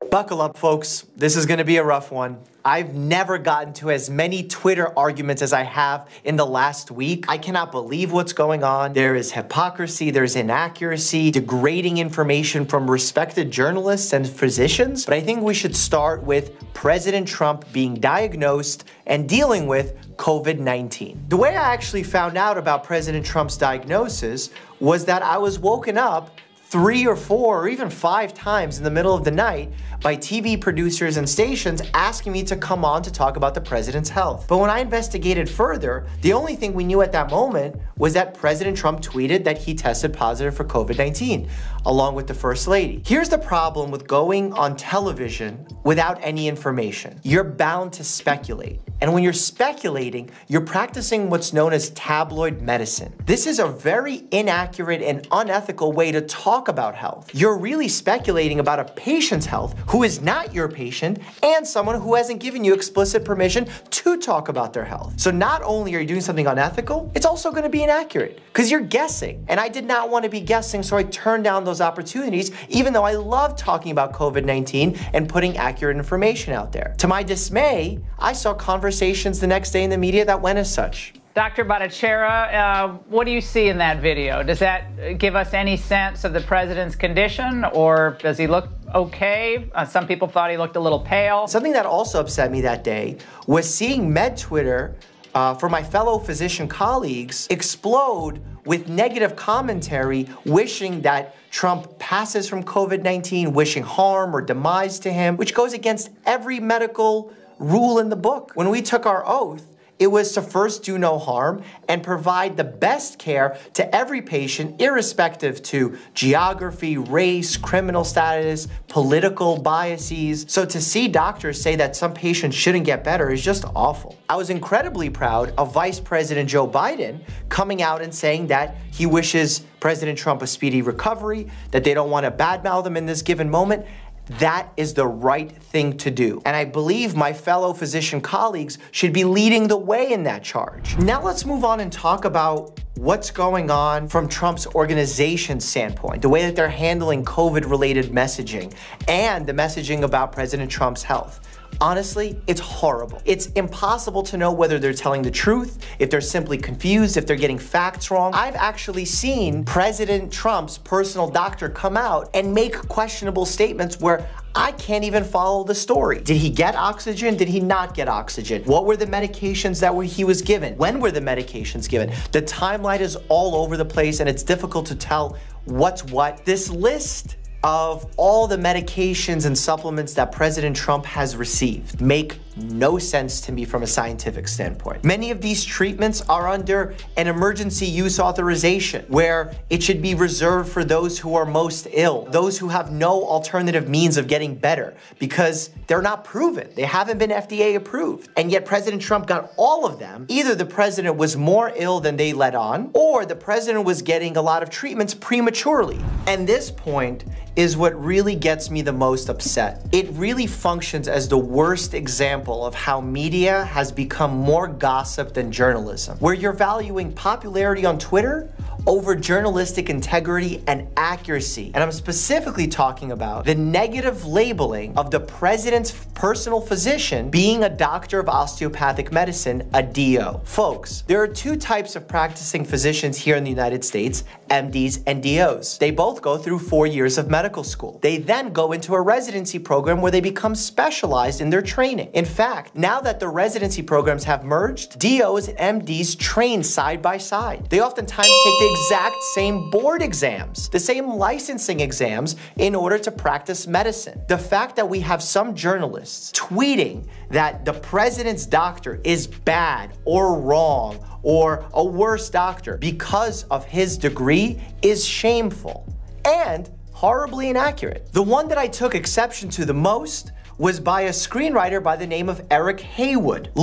Buckle up, folks. This is going to be a rough one. I've never gotten to as many Twitter arguments as I have in the last week. I cannot believe what's going on. There is hypocrisy, there's inaccuracy, degrading information from respected journalists and physicians. But I think we should start with President Trump being diagnosed and dealing with COVID-19. The way I actually found out about President Trump's diagnosis was that I was woken up 3 or 4 or even 5 times in the middle of the night by TV producers and stations asking me to come on to talk about the president's health. But when I investigated further, the only thing we knew at that moment was that President Trump tweeted that he tested positive for COVID-19, along with the First Lady. Here's the problem with going on television without any information. You're bound to speculate. And when you're speculating, you're practicing what's known as tabloid medicine. This is a very inaccurate and unethical way to talk about health. You're really speculating about a patient's health who is not your patient and someone who hasn't given you explicit permission to talk about their health. So not only are you doing something unethical, it's also going to be inaccurate because you're guessing. And I did not want to be guessing, so I turned down those opportunities, even though I love talking about COVID-19 and putting accurate information out there. To my dismay, I saw conversations the next day in the media that went as such. Dr. Bhattacharya, what do you see in that video? Does that give us any sense of the president's condition, or does he look okay? Some people thought he looked a little pale. Something that also upset me that day was seeing Med Twitter for my fellow physician colleagues explode with negative commentary, wishing that Trump passes from COVID-19, wishing harm or demise to him, which goes against every medical rule in the book. When we took our oath, it was to first do no harm and provide the best care to every patient, irrespective to geography, race, criminal status, political biases. So to see doctors say that some patients shouldn't get better is just awful. I was incredibly proud of Vice President Joe Biden coming out and saying that he wishes President Trump a speedy recovery, that they don't want to badmouth him in this given moment. That is the right thing to do. And I believe my fellow physician colleagues should be leading the way in that charge. Now let's move on and talk about what's going on from Trump's organization standpoint, the way that they're handling COVID-related messaging and the messaging about President Trump's health. Honestly, it's horrible. It's impossible to know whether they're telling the truth, if they're simply confused, if they're getting facts wrong. I've actually seen President Trump's personal doctor come out and make questionable statements where I can't even follow the story. Did he get oxygen? Did he not get oxygen? What were the medications that he was given? When were the medications given? The timeline is all over the place and it's difficult to tell what's what. This list of all the medications and supplements that President Trump has received make no sense to me from a scientific standpoint. Many of these treatments are under an emergency use authorization where it should be reserved for those who are most ill, those who have no alternative means of getting better because they're not proven. They haven't been FDA approved. And yet President Trump got all of them. Either the president was more ill than they let on, or the president was getting a lot of treatments prematurely. And this point is what really gets me the most upset. It really functions as the worst example of how media has become more gossip than journalism, where you're valuing popularity on Twitter over journalistic integrity and accuracy. And I'm specifically talking about the negative labeling of the president's personal physician being a doctor of osteopathic medicine, a DO. Folks, there are 2 types of practicing physicians here in the United States, MDs and DOs. They both go through 4 years of medical school. They then go into a residency program where they become specialized in their training. In fact, now that the residency programs have merged, DOs and MDs train side by side. They oftentimes take the exact same board exams, the same licensing exams in order to practice medicine. The fact that we have some journalists tweeting that the president's doctor is bad or wrong or a worse doctor because of his degree is shameful and horribly inaccurate. The one that I took exception to the most was by a screenwriter by the name of Eric Haywood. Look,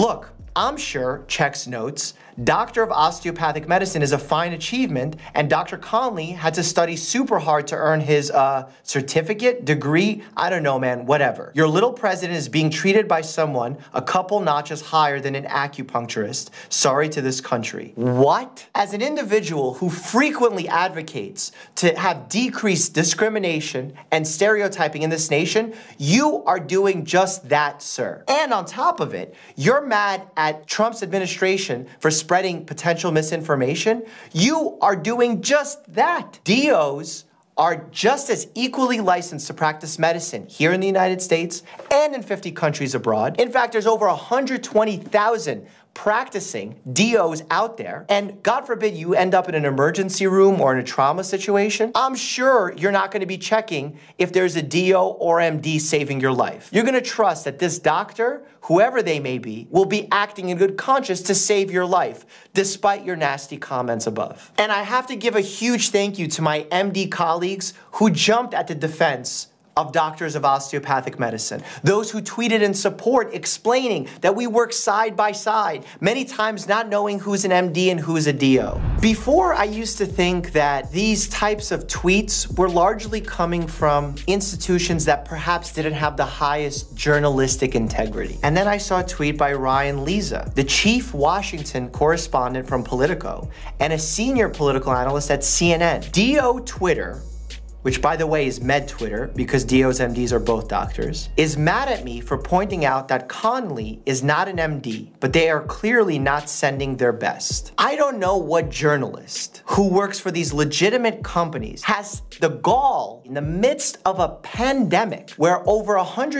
I'm sure, checks notes, Doctor of Osteopathic Medicine is a fine achievement, and Dr. Conley had to study super hard to earn his certificate, degree, I don't know, man, whatever. Your little president is being treated by someone a couple notches higher than an acupuncturist. Sorry to this country. What? As an individual who frequently advocates to have decreased discrimination and stereotyping in this nation, you are doing just that, sir. And on top of it, you're mad at Trump's administration for spreading potential misinformation. You are doing just that. DOs are just as equally licensed to practice medicine here in the United States and in 50 countries abroad. In fact, there's over 120,000 practicing DOs out there, and God forbid you end up in an emergency room or in a trauma situation, I'm sure you're not going to be checking if there's a DO or MD saving your life. You're going to trust that this doctor, whoever they may be, will be acting in good conscience to save your life, despite your nasty comments above. And I have to give a huge thank you to my MD colleagues who jumped at the defense of doctors of osteopathic medicine. Those who tweeted in support explaining that we work side by side, many times not knowing who's an MD and who's a DO. Before, I used to think that these types of tweets were largely coming from institutions that perhaps didn't have the highest journalistic integrity. And then I saw a tweet by Ryan Leza, the chief Washington correspondent from Politico and a senior political analyst at CNN. DO Twitter, which by the way is med Twitter because DOs and MDs are both doctors, is mad at me for pointing out that Conley is not an MD, but they are clearly not sending their best. I don't know what journalist who works for these legitimate companies has the gall in the midst of a pandemic where over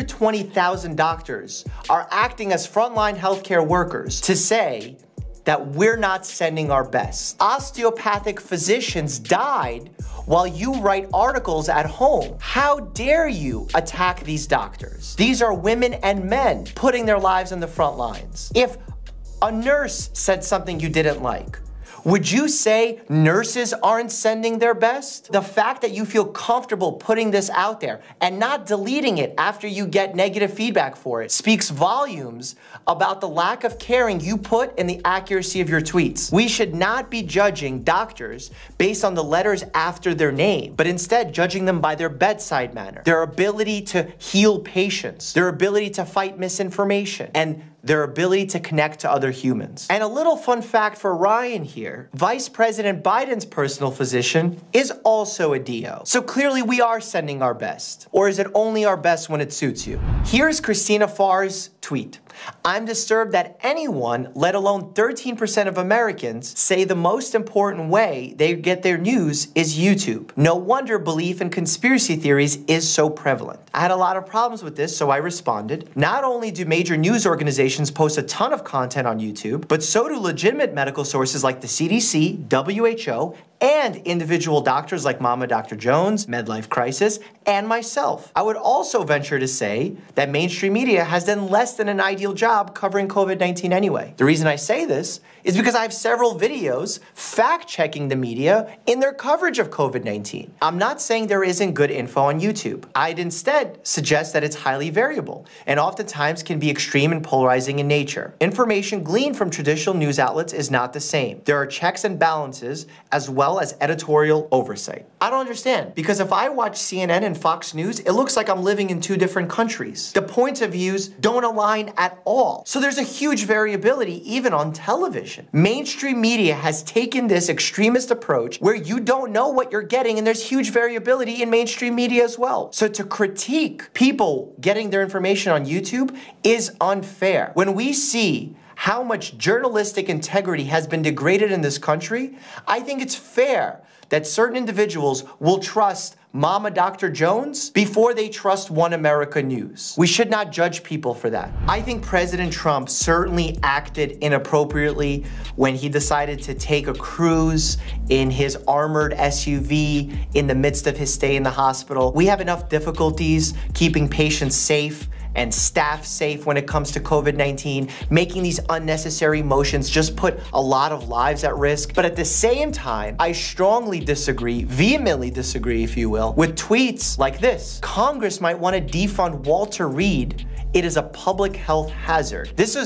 120,000 doctors are acting as frontline healthcare workers to say that we're not sending our best. Osteopathic physicians died while you write articles at home. How dare you attack these doctors? These are women and men putting their lives on the front lines. If a nurse said something you didn't like, would you say nurses aren't sending their best? The fact that you feel comfortable putting this out there and not deleting it after you get negative feedback for it speaks volumes about the lack of caring you put in the accuracy of your tweets. We should not be judging doctors based on the letters after their name, but instead judging them by their bedside manner, their ability to heal patients, their ability to fight misinformation, and their ability to connect to other humans. And a little fun fact for Ryan here, Vice President Biden's personal physician is also a DO. So clearly we are sending our best. Or is it only our best when it suits you? Here's Christina Farr's tweet. I'm disturbed that anyone, let alone 13% of Americans, say the most important way they get their news is YouTube. No wonder belief in conspiracy theories is so prevalent. I had a lot of problems with this, so I responded. Not only do major news organizations post a ton of content on YouTube, but so do legitimate medical sources like the CDC, WHO, and individual doctors like Mama Dr. Jones, Midlife Crisis, and myself. I would also venture to say that mainstream media has done less than an ideal job covering COVID-19 anyway. The reason I say this is because I have several videos fact-checking the media in their coverage of COVID-19. I'm not saying there isn't good info on YouTube. I'd instead suggest that it's highly variable and oftentimes can be extreme and polarizing in nature. Information gleaned from traditional news outlets is not the same. There are checks and balances as well as editorial oversight. I don't understand, because if I watch CNN and Fox News, it looks like I'm living in two different countries. The points of views don't align at all. So there's a huge variability even on television. Mainstream media has taken this extremist approach where you don't know what you're getting, and there's huge variability in mainstream media as well. So to critique people getting their information on YouTube is unfair. When we see how much journalistic integrity has been degraded in this country, I think it's fair that certain individuals will trust Mama Dr. Jones before they trust One America News. We should not judge people for that. I think President Trump certainly acted inappropriately when he decided to take a cruise in his armored SUV in the midst of his stay in the hospital. We have enough difficulties keeping patients safe and staff safe when it comes to COVID-19. Making these unnecessary motions just put a lot of lives at risk. But at the same time, I strongly disagree, vehemently disagree, if you will, with tweets like this. Congress might want to defund Walter Reed. It is a public health hazard. This is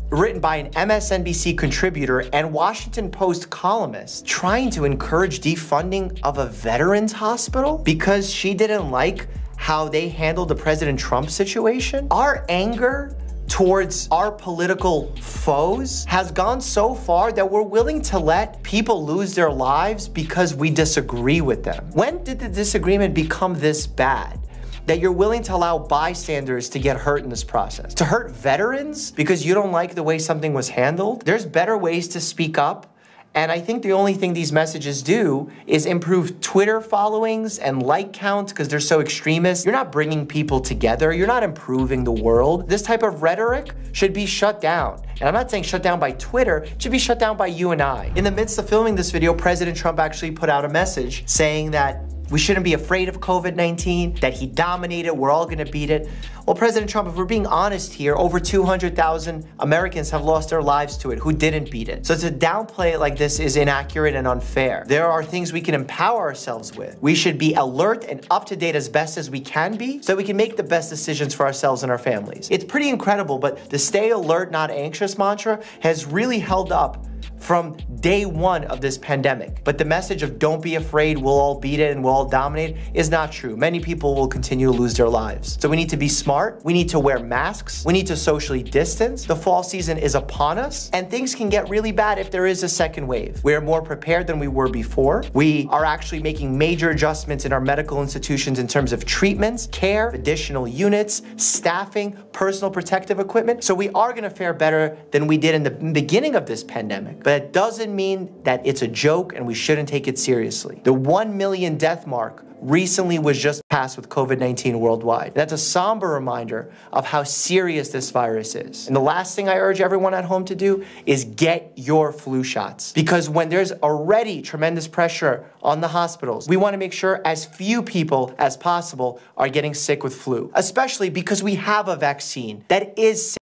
written by an MSNBC contributor and Washington Post columnist trying to encourage defunding of a veterans hospital because she didn't like how they handled the President Trump situation. Our anger towards our political foes has gone so far that we're willing to let people lose their lives because we disagree with them. When did the disagreement become this bad that you're willing to allow bystanders to get hurt in this process? To hurt veterans because you don't like the way something was handled? There's better ways to speak up. And I think the only thing these messages do is improve Twitter followings and like counts because they're so extremist. You're not bringing people together. You're not improving the world. This type of rhetoric should be shut down. And I'm not saying shut down by Twitter, it should be shut down by you and I. In the midst of filming this video, President Trump actually put out a message saying that we shouldn't be afraid of COVID-19, that he dominated, we're all gonna beat it. Well, President Trump, if we're being honest here, over 200,000 Americans have lost their lives to it who didn't beat it. So to downplay it like this is inaccurate and unfair. There are things we can empower ourselves with. We should be alert and up to date as best as we can be so that we can make the best decisions for ourselves and our families. It's pretty incredible, but the stay alert, not anxious mantra has really held up from day one of this pandemic. But the message of don't be afraid, we'll all beat it and we'll all dominate is not true. Many people will continue to lose their lives. So we need to be smart. We need to wear masks. We need to socially distance. The fall season is upon us and things can get really bad if there is a second wave. We are more prepared than we were before. We are actually making major adjustments in our medical institutions in terms of treatments, care, additional units, staffing, personal protective equipment. So we are gonna fare better than we did in the beginning of this pandemic. But it doesn't mean that it's a joke and we shouldn't take it seriously. The 1 million death mark recently was just passed with COVID-19 worldwide. That's a somber reminder of how serious this virus is. And the last thing I urge everyone at home to do is get your flu shots. Because when there's already tremendous pressure on the hospitals, we want to make sure as few people as possible are getting sick with flu, especially because we have a vaccine that is safe.